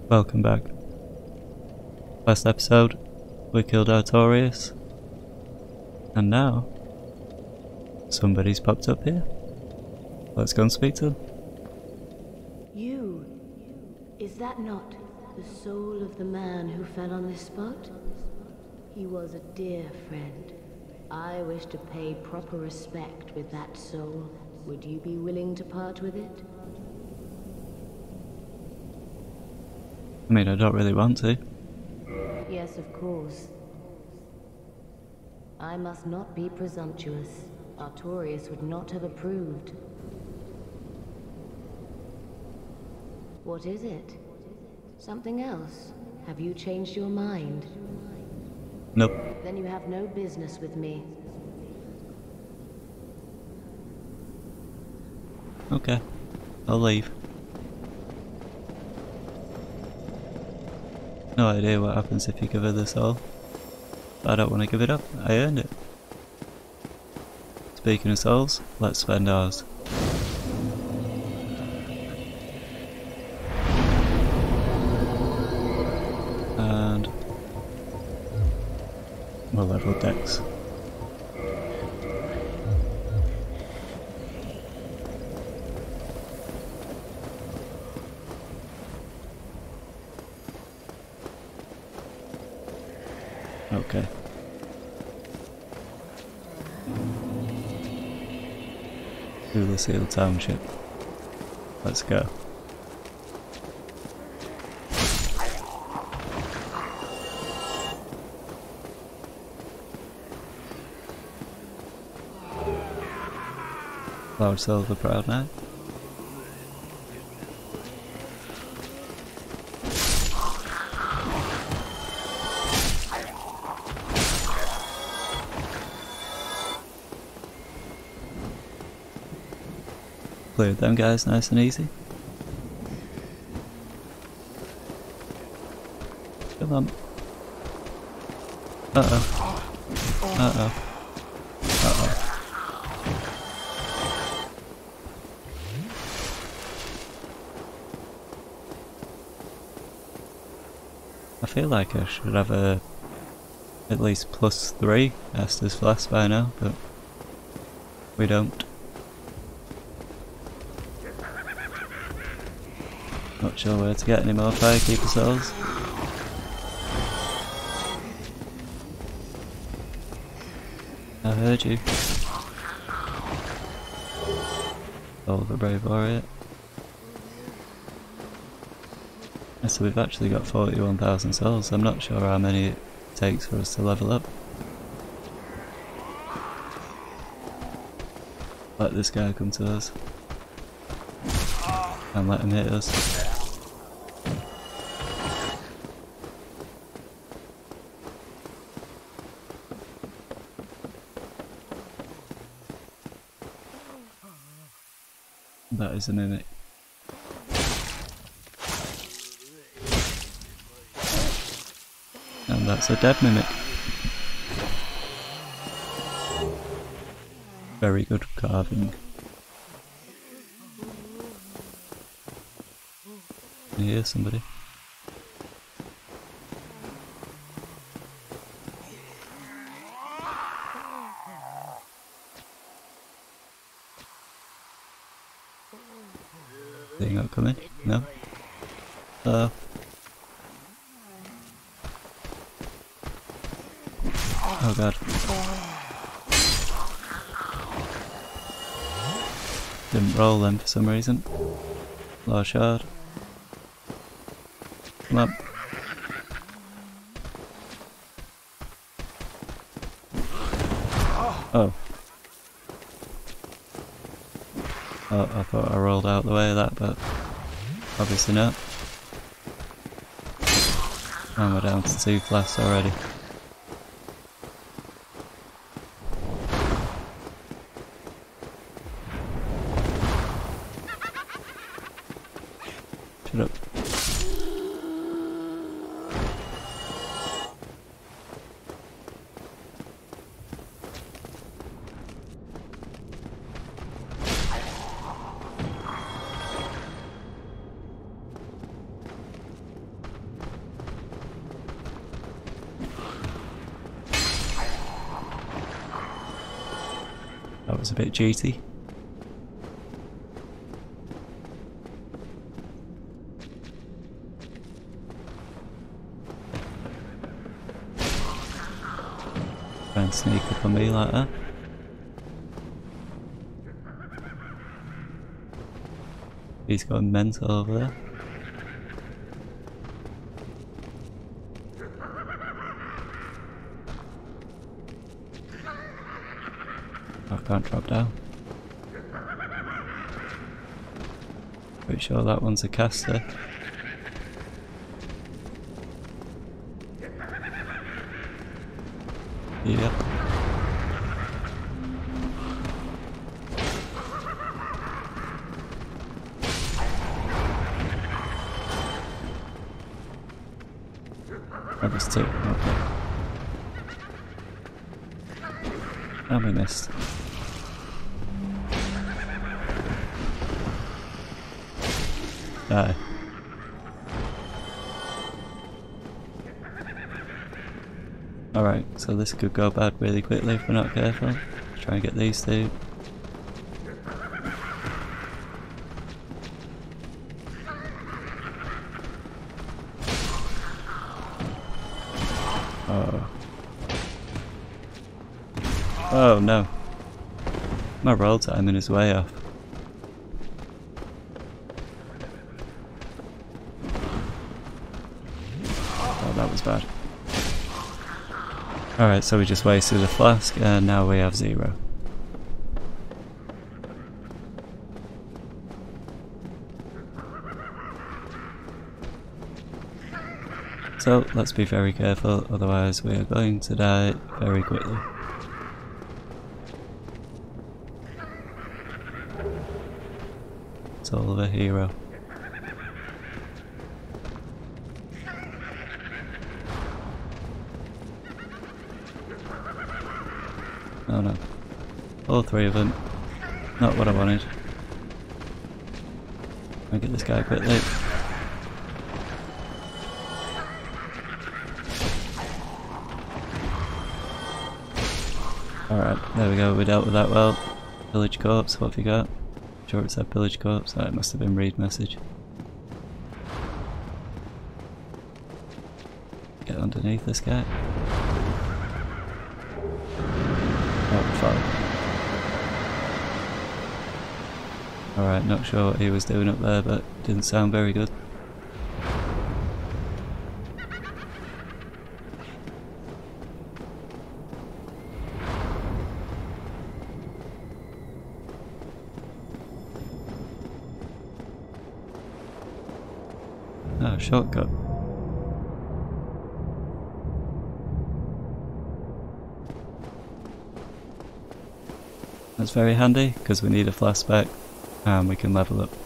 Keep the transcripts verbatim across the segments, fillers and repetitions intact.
Welcome back. Last episode, we killed Artorius, and now somebody's popped up here. Let's go and speak to him. You, is that not the soul of the man who fell on this spot? He was a dear friend. I wish to pay proper respect with that soul. Would you be willing to part with it? I mean, I don't really want to. Yes, of course. I must not be presumptuous. Artorius would not have approved. What is it? Something else? Have you changed your mind? Nope. Then you have no business with me. Okay. I'll leave. No idea what happens if you give her the soul. But I don't want to give it up. I earned it. Speaking of souls, let's spend ours. And we'll level Dex. Okay. Oolacile Township. Let's go. Loud Silver Proud Knight. Cleared them guys nice and easy. Come on. Uh oh. Uh oh. Uh oh. I feel like I should have a at least plus three Estus Flask by now, but we don't. Not sure where to get any more Firekeeper souls. I heard you. Oh, the brave warrior. So we've actually got forty-one thousand souls. I'm not sure how many it takes for us to level up. Let this guy come to us. And let him hit us. That is a mimic. And that's a dead mimic. Very good carving. I hear somebody. They not coming? No? Uh Oh god. Didn't roll them for some reason. Low shard. Come on. Oh. Oh, I thought I rolled out the way of that, but obviously not. And we're down to two flasks already. Shut up. was a bit cheaty. Try and sneak up on me like that. He's going mental over there. I can't drop down. Pretty sure that one's a caster. Yeah. That was two. Okay. And we missed. Die. Alright, so this could go bad really quickly if we're not careful. Let's try and get these two. Oh. Oh no. My roll timing is way off. Oh, that was bad. Alright, so we just wasted a flask and now we have zero. So let's be very careful, otherwise we are going to die very quickly. Soul of a hero. Oh no. All three of them. Not what I wanted. I'll get this guy quickly. Alright, there we go, we dealt with that well. Village corpse, what have you got? Sure it said village corpse, oh, it must have been read message. Get underneath this guy. Oh, fuck. Alright, not sure what he was doing up there, but didn't sound very good. Oh, shortcut. That's very handy, because we need a flashback and we can level up.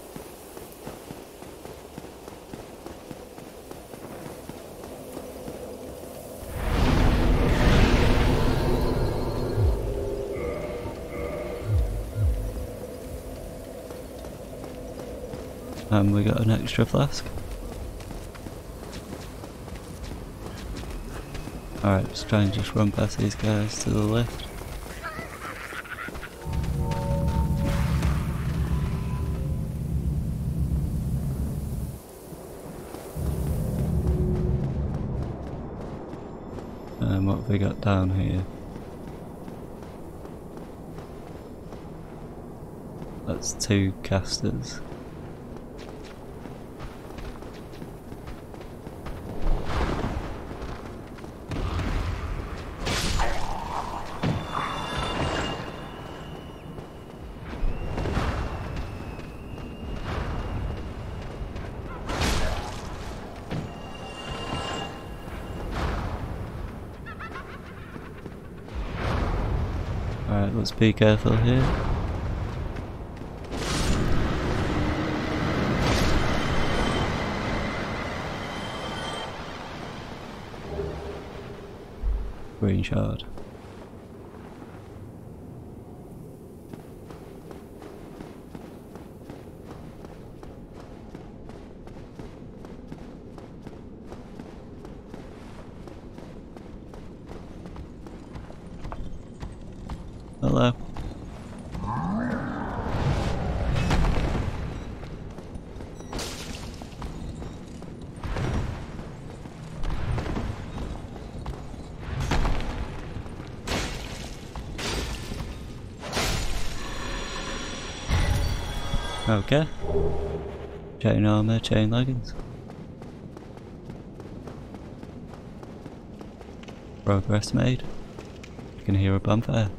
And we got an extra flask. Alright, let's try and just run past these guys to the left. And what have we got down here? That's two casters. Alright, let's be careful here. Green shard. Hello. Okay. Chain armor, chain leggings. Progress made. I can hear a bonfire.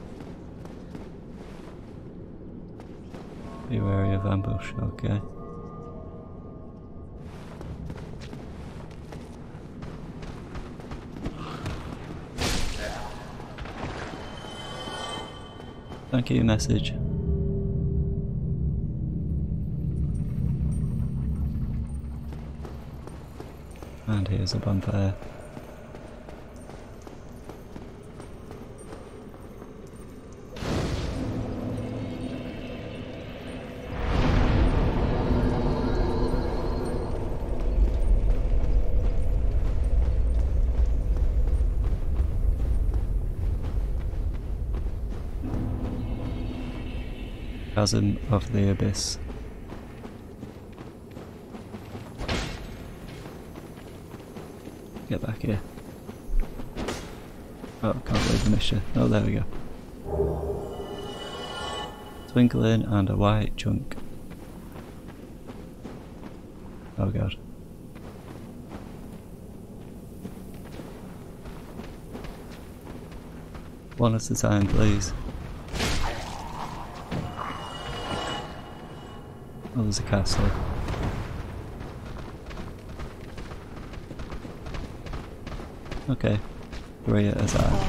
Be wary of ambush, okay. Thank you, message. And here's a bonfire. Chasm of the Abyss. Get back here. Oh, can't believe I missed you. Oh, there we go. Twinkling and a white chunk. Oh god. One at a time, please. Oh, there's a castle. Okay, three at a time.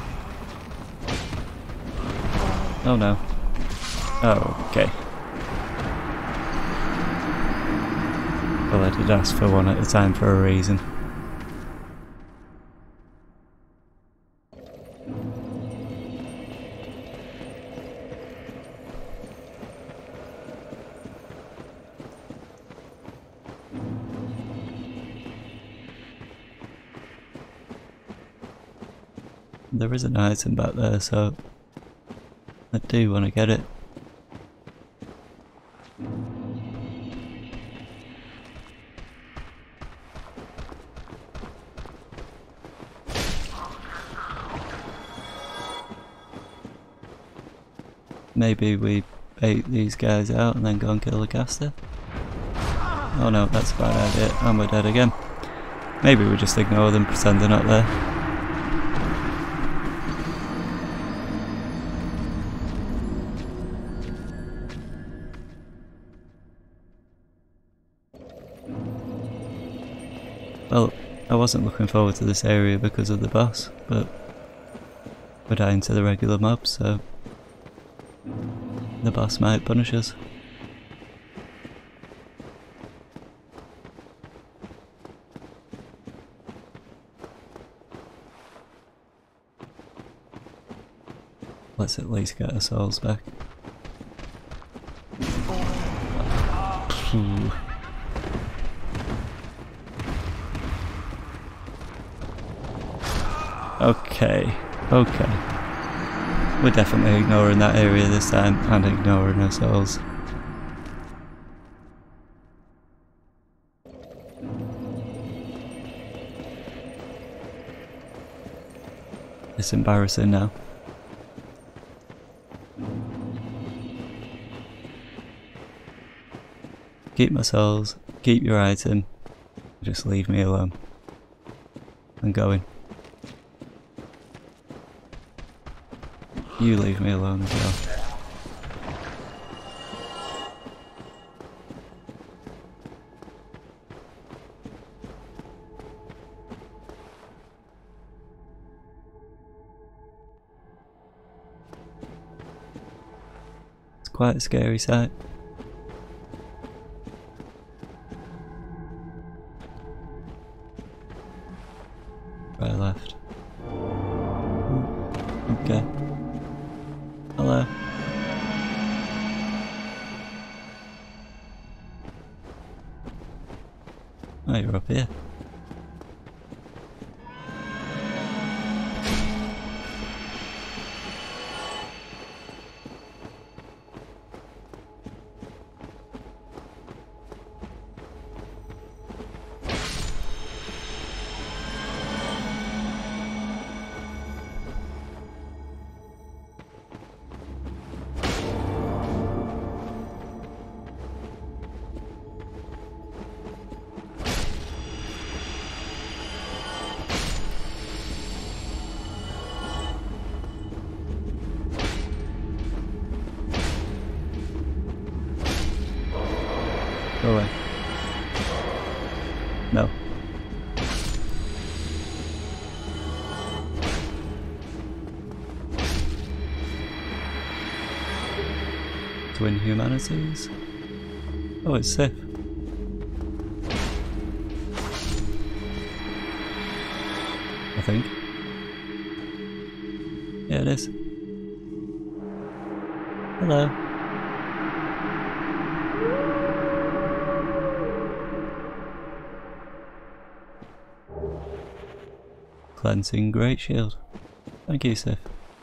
Oh no. Oh, okay. Well, I did ask for one at a time for a reason. There is an item back there, so I do want to get it. Maybe we bait these guys out and then go and kill the caster? Oh no, that's a bad idea, and we're dead again. Maybe we just ignore them, pretend they're not there. Well, I wasn't looking forward to this area because of the boss, but we're dying to the regular mobs, so the boss might punish us. Let's at least get our souls back. Ooh. Okay, okay. We're definitely ignoring that area this time and ignoring our souls. It's embarrassing now. Keep my souls, keep your item, just leave me alone. I'm going. You leave me alone as well. It's quite a scary sight. Right, left. Ooh, okay. Hello. Oh, you're up here. Go away. No. Twin humanities? Oh, it's safe. I think. Yeah, it is. Hello. Cleansing Great Shield. Thank you, Sif.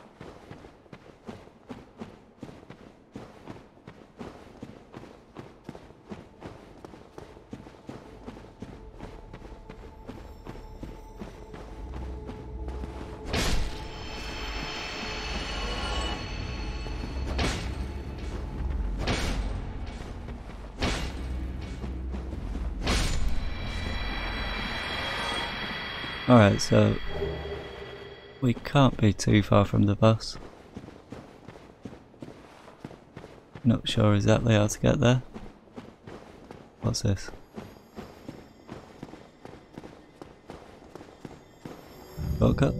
Alright, so we can't be too far from the boss. Not sure exactly how to get there. What's this? Shortcut?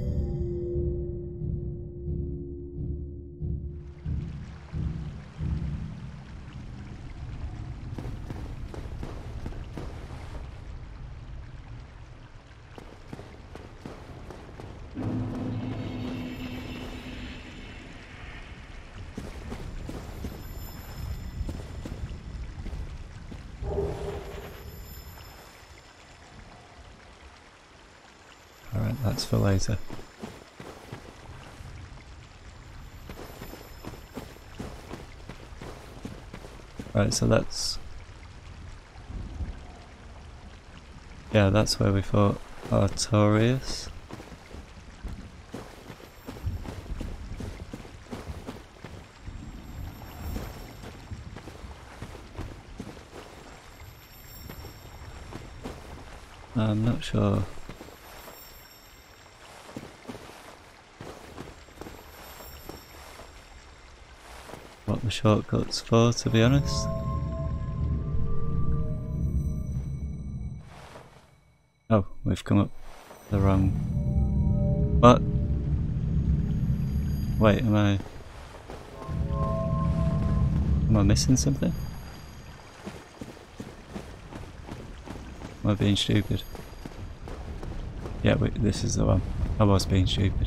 Alright, that's for later. Right, so that's... yeah, that's where we fought Artorias. I'm not sure. What the shortcut's for, to be honest. Oh, we've come up the wrong... what? Wait, am I... am I missing something? Am I being stupid? Yeah, wait, this is the one. I was being stupid.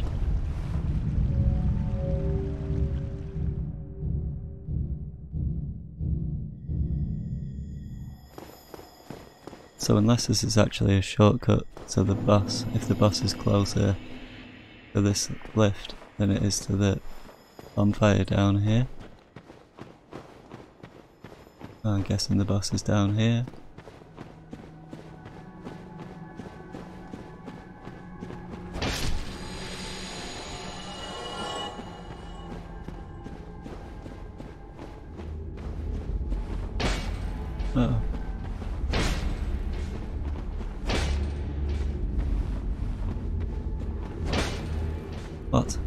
So unless this is actually a shortcut to the boss, if the boss is closer to this lift than it is to the bonfire down here. I'm guessing the boss is down here. Uh-oh. What?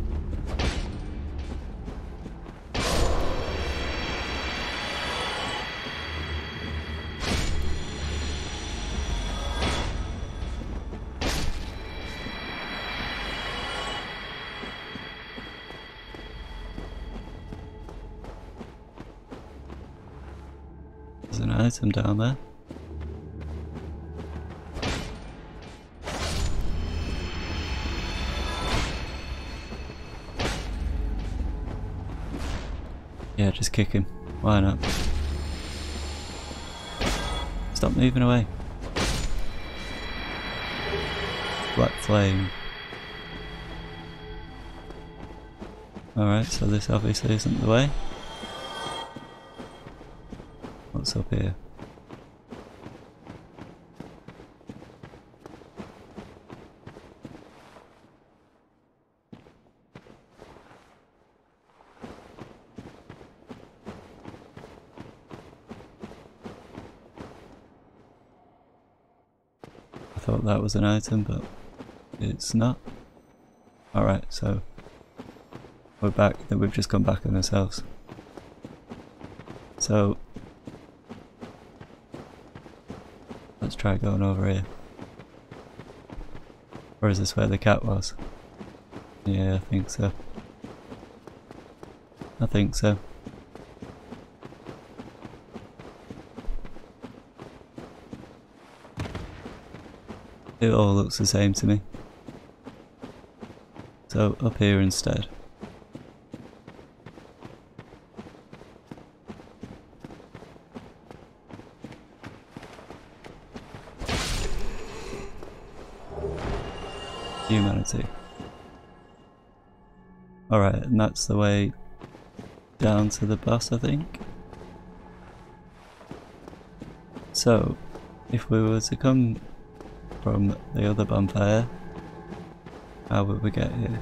There's an item down there. Yeah, just kick him. Why not? Stop moving away. Black flame. Alright, so this obviously isn't the way. What's up here? I thought that was an item, but it's not. Alright, so we're back, then we've just come back in ourselves. So Let's try going over here. Or is this where the cat was? Yeah, I think so. I think so. It all looks the same to me. So up here instead. Humanity. Alright, and that's the way down to the boss, I think. So, if we were to come from the other bonfire, how would we get here?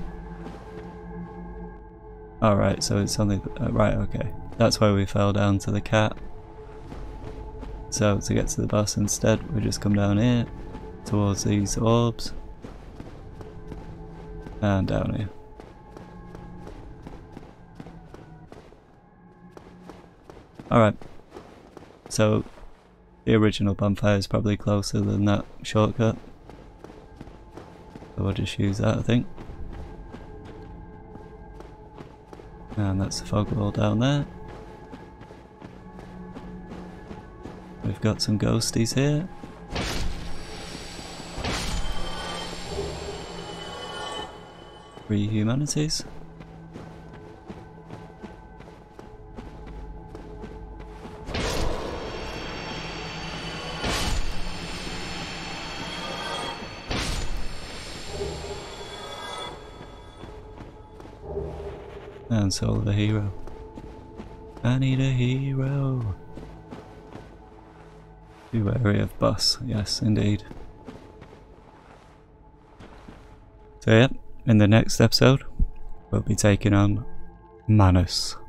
Alright, so it's only... Uh, right, okay. That's why we fell down to the cat. So, to get to the boss instead, we just come down here, towards these orbs. And down here. Alright. So, the original bonfire is probably closer than that shortcut. So we'll just use that, I think. And that's the fog wall down there. We've got some ghosties here. Three humanities. And soul of a hero. I need a hero. Be wary of boss, yes indeed. So yeah, in the next episode we'll be taking on Manus.